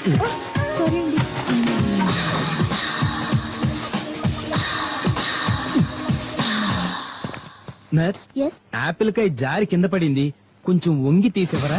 Nurse, Apple కాయ జారి కింద పడింది, కొంచెం వంగి తీసేవరా?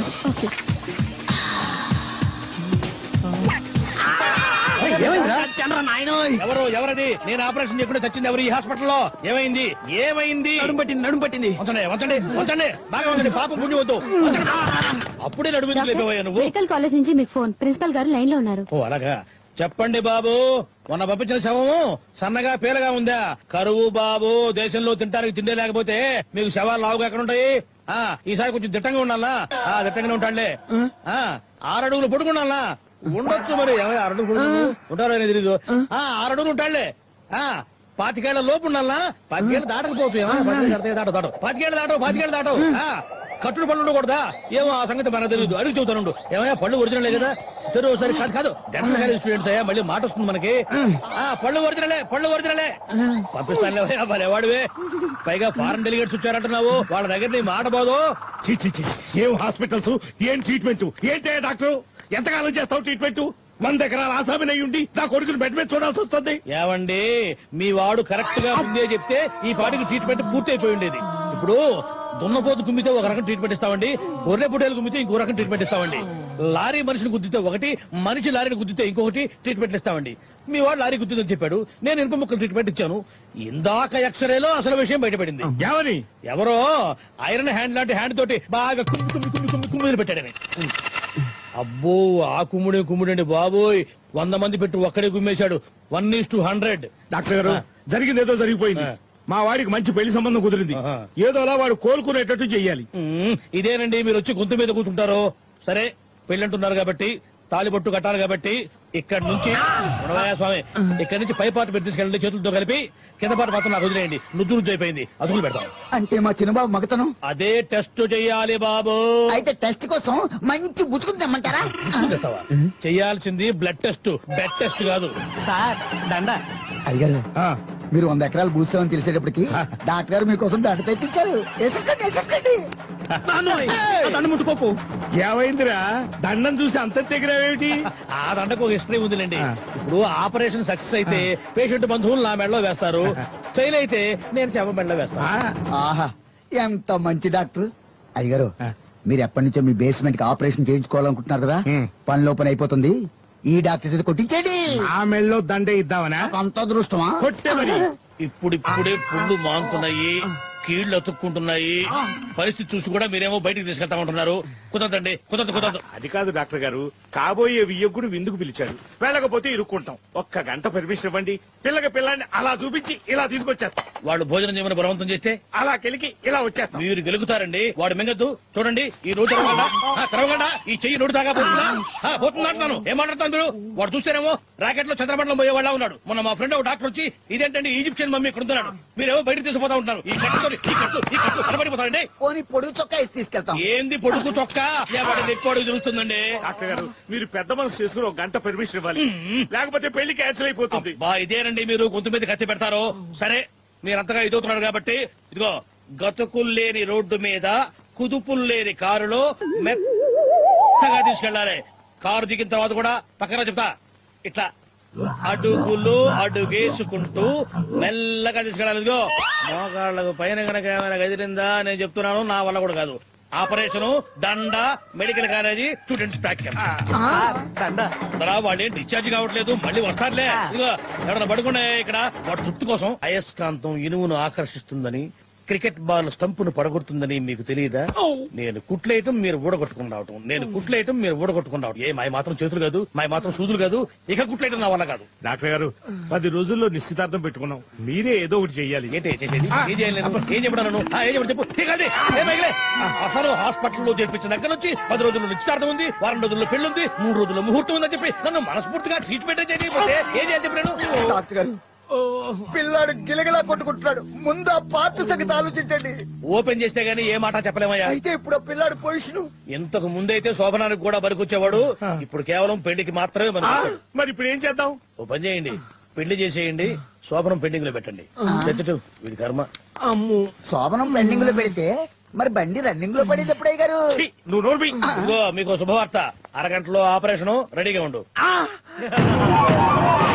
ఎవరది? నేను ఆపరేషన్ చేయకుండా చచ్చింది ఎవరు ఈ హాస్పిటల్లో? ఏమైంది? నడుము పట్టింది. బాగా ఉంది, పాపం పుణ్యం వద్దు. అప్పుడే నడుము లేకపోయా నువ్వు? మెడికల్ కాలేజ్ నుంచి మీకు ఫోన్, ప్రిన్సిపల్ గారు లైన్ లో ఉన్నారు. ఓ అలాగా, చెప్పండి బాబు. మొన్న పంపించిన శవము సన్నగా పేలగా ఉందా? కరువు బాబు, దేశంలో తింటానికి తిండే లేకపోతే మీకు శవాలు లావుగా ఎక్కడ ఉంటాయి? ఈసారి కొంచెం దిట్టంగా ఉండాలా? దిట్టంగానే ఉంటాడులే. 6 అడుగులు పొడుగుండాలా? ఉండొచ్చు మరి. 6 అడుగులు ఉంటారో తెలీదు. 6 అడుగులు ఉంటాడులే. 25 ఏళ్ల లోపు ఉండాలా? 25 ఏళ్ళు దాటకపోవచ్చు. 25 ఏళ్ళు దాటవు. కట్టుడు పళ్ళు ఉండకూడదా? ఏమో ఆ సంగతి మనకు తెలియదు, అడిగి చెబుతాను. ఏమయ్యా పళ్ళు ఒరిజినలే కదా? సరే ఒకసారి కాదు డెంటల్ కాలేజ్ స్టూడెంట్స్ అయ్యా, మళ్ళీ మాట వస్తుంది మనకి. పళ్ళు ఒరిజినలే పంపిస్తాను. వాడివే పైగా ఫారెన్ డెలిగేట్స్ వచ్చారంటున్నావు, వాళ్ళ దగ్గర నీ మాట పోదు. ఏం హాస్పిటల్స్, ఏం ట్రీట్మెంట్, ఏంటే డాక్టర్? ఎంతకాలం చేస్తావు ట్రీట్మెంట్? 100 ఎకరాల ఆసామిని అయి ఉండి నా కొడుకుని బెడ్ మీద చూడాల్సి వస్తుంది. ఏవండి, మీ వాడు కరెక్ట్ గా ముందే చెప్తే ఈ పాటికి ట్రీట్మెంట్ పూర్తి అయిపోయి ఉండేది. ఇప్పుడు దున్నపోతు కుమ్మితే ఒక రకం ట్రీట్మెంట్ ఇస్తామండి, గొర్రె పుట్టేలు కుమ్మితే ఇంకో రకం ట్రీట్మెంట్ ఇస్తామండి, లారీ మనిషిని గుద్దితే ఒకటి, మనిషి లారీని గుద్దితే ఇంకొకటి ట్రీట్మెంట్ ఇస్తామండి. మీ వాడు లారీ గుద్దిందని చెప్పాడు, నేను ఇనుప ముక్కలు ట్రీట్మెంట్ ఇచ్చాను. ఇందాక ఎక్స్రేలో అసలు విషయం బయటపడింది. ఎవరో ఐరన్ హ్యాండ్ లాంటి హ్యాండ్ తోటి బాగా కుమ్మి పెట్టాడని. అబ్బో, ఆ కుమ్ముడండి బాబోయ్, 100 మంది పెట్టి ఒక్కడే కుమ్మేశాడు. 1:100. డాక్టర్ గారు, జరిగింది ఏదో జరిగిపోయింది. మా వాడికి మంచి పెళ్లి సంబంధం కుదిరింది. ఏదోలా వాడు కోలుకునేటట్టు చెయ్యాలి. ఇదేనండి మీరు వచ్చి గొంతు మీద కూర్చుంటారు. సరే, పెళ్ళంటున్నారు కాబట్టి తాళిబొట్టు కట్టాలి కాబట్టి ఇక్కడ నుంచి స్వామి, ఇక్కడ నుంచి పై పాటు పెట్టి తీసుకెళ్ళండి చేతులతో కలిపి, కింద పాటు మాత్రం నాకు వదిలేయండి. నుజ్జు అయిపోయింది, అదుపులు పెడతాం. అంటే మా చిన్నబాబు మగతనం అదే టెస్ట్ చెయ్యాలి బాబు. అయితే టెస్ట్ కోసం మంచి బుచ్చుకుని తెమ్మంటారా? చెయ్యాల్సింది బ్లడ్ టెస్ట్, బెడ్ టెస్ట్ కాదు. అయ్యారు, మీరు 100 ఎకరాలు భూసామని తెలిసేటప్పటికి డాక్టర్ గారు మీకోసం దండ తెప్పించారు. ముట్టుకోకు. ఏమైందిరా? దండం చూసి అంత తెగిరావేమిటి? ఆ దండకు ఒక హిస్టరీ ఉందిలేండి. ఇప్పుడు ఆపరేషన్ సక్సెస్ అయితే పేషెంట్ బంధువులు నా మెడలో వేస్తారు, ఫెయిల్ అయితే నేను శవ మెడలో వేస్తాను. ఆహా, ఎంత మంచి డాక్టర్. అయ్యగారు, మీరు ఎప్పటి నుంచో మీ బేస్మెంట్ కి ఆపరేషన్ చేయించుకోవాలనుకుంటున్నారు కదా, పనిలో పని అయిపోతుంది. ఈ డాక్టర్ చేత కొట్టించండి. ఆ మెడలో దండే ఇద్దామనా? అంత అదృష్టమా? కొట్టే మరి. ఇప్పుడిప్పుడే పుళ్ళు మానుకున్నాయి, కీళ్లు అతుక్కుంటున్నాయి. పరిస్థితి చూసి కూడా మీరేమో బయటకు తీసుకెళ్తా ఉంటున్నారు. కుదరదండి, కుదరదు. అది కాదు డాక్టర్ గారు, కాబోయే వియ్యకుడు విందుకు పిలిచాడు, వెళ్ళకపోతే ఇరుక్కుంటాం. 1 గంట పర్మిషన్ ఇవ్వండి. పిల్లాన్ని అలా చూపించి ఇలా తీసుకొచ్చేస్తాం. వాడు భోజనం చేయమని బలవంతం చేస్తే అలా కెలికి ఇలా వచ్చేస్తాం. మీరు గెలుగుతారండి. వాడు మింగద్దు. చూడండి, ఈ నోటు తెరవగండా, ఈ చెయ్యి నోటు దాకా పోతుందా అంటున్నాను. ఏం మాట్లాడతాను మీరు? వాడు చూస్తేనేమో రాకెట్ లో చంద్రమండలం పోయే వాళ్ళ ఉన్నాడు. మొన్న మా ఫ్రెండ్ ఒక డాక్టర్ వచ్చి, ఇదేంటండి ఈజిప్షియన్ మమ్మీ ఇక్కడ ఉంటున్నాడు, మీరేమో బయటకు తీసుకుపోతా ఉంటున్నారు. ఈ కట్టుతో కనబడిపోతారండి. పొడుగు చొక్కా వేసి తీసుకెళ్తాం. ఏంది పొడుగు చొక్కా? ఎక్కువ తిరుగుతుందండి. డాక్టర్ గారు, మీరు పెద్ద మనసు చేసుకుని 1 గంట పర్మిషన్ ఇవ్వాలి, లేకపోతే పెళ్లి క్యాన్సిల్ అయిపోతుంది. ఇదేనండి మీరు గొంతు మీద కత్తి పెడతారు. సరే, మీరంతగా ఇదవుతున్నారు కాబట్టి ఇదిగో, గతుకుల్లేని రోడ్డు మీద కుదుపుల్లేని కారులో మెత్తగా తీసుకెళ్లాలి. కారు దిగిన తర్వాత కూడా పక్కన చెప్తా, ఇట్లా అడుగులు అడుగేసుకుంటూ మెల్లగా తీసుకెళ్ళాలి. ఇదిగో, మోకాళ్ళకు పైన గనక ఏమైనా గదిరిందా నేను చెప్తున్నాను, నా వల్ల కూడా కాదు. ఆపరేషన్ దండ, మెడికల్ కాలేజీ, స్టూడెంట్స్ ప్రాక్టికల్. వాళ్ళేం డిశ్చార్జ్ కావట్లేదు, మళ్ళీ వస్తారులే. ఇదిగో, ఎవరైనా పడుకునే ఇక్కడ వాడు తృప్తి కోసం అయస్కాంతం ఇనుమును ఆకర్షిస్తుందని, క్రికెట్ బాల్ స్టంపును పడగొడుతుందని మీకు తెలియదా? నేను కుట్లేయటం మీరు ఊడగొట్టుకుని రావటం, నేను కుట్లేయటం మీరు ఊడగొట్టుకుని రావటం. మాయ మాత్రం చేతులు కాదు, మాయ మాత్రం సూదులు కాదు. ఇక కుట్లేయటం నా వల్ల కాదు. డాక్టర్ గారు, 10 రోజుల్లో నిశ్చితార్థం పెట్టుకున్నాం. మీరే ఏదో ఒకటి చెయ్యాలి. ఏంటి చేసేది? ఏం చేయలేను, ఏం చెప్పడాను? ఏం చెప్పి చెప్పు. అసలు హాస్పిటల్లో చేర్పించిన దగ్గర నుంచి 10 రోజుల్లో నిశ్చితార్థం ఉంది, 1 వారం రోజుల్లో పెళ్లి, 3 రోజుల్లో ముహూర్తం ఉందని చెప్పి నన్ను మనస్ఫూర్తిగా ట్రీట్మెంట్ చేయకపోతే ఏం చేయాలి చెప్పి నేను? డాక్టర్ గారు, పిల్లాడు గిలగిలా కొట్టుకుంటున్నాడు, ముందు ఆ పార్ట్ సంగతి ఆలోచించండి. ఓపెన్ చేస్తే గానీ ఏ మాట చెప్పలేమయ్యా. అయితే ఇప్పుడు పిల్లాడు పొజిషన్, ఇంతకు ముందైతే శోభనానికి కూడా బరికొచ్చేవాడు, ఇప్పుడు కేవలం పెళ్లికి మాత్రమే బరికొచ్చాడు. మరి ఇప్పుడు ఏం చేద్దాం? ఓ పని చేయండి, పెళ్లి చేసేయండి, శోభనం పెండింగ్ లో పెట్టండి. వీడి కర్మ. అమ్ము, శోభనం పెండింగ్ లో పెడితే మరి బండి రన్నింగ్ లో పడేది ఎప్పుడయ్య గారు? నువ్వు నోర్మి. మీకు శుభవార్త, అరగంటలో ఆపరేషన్ రెడీగా ఉండు.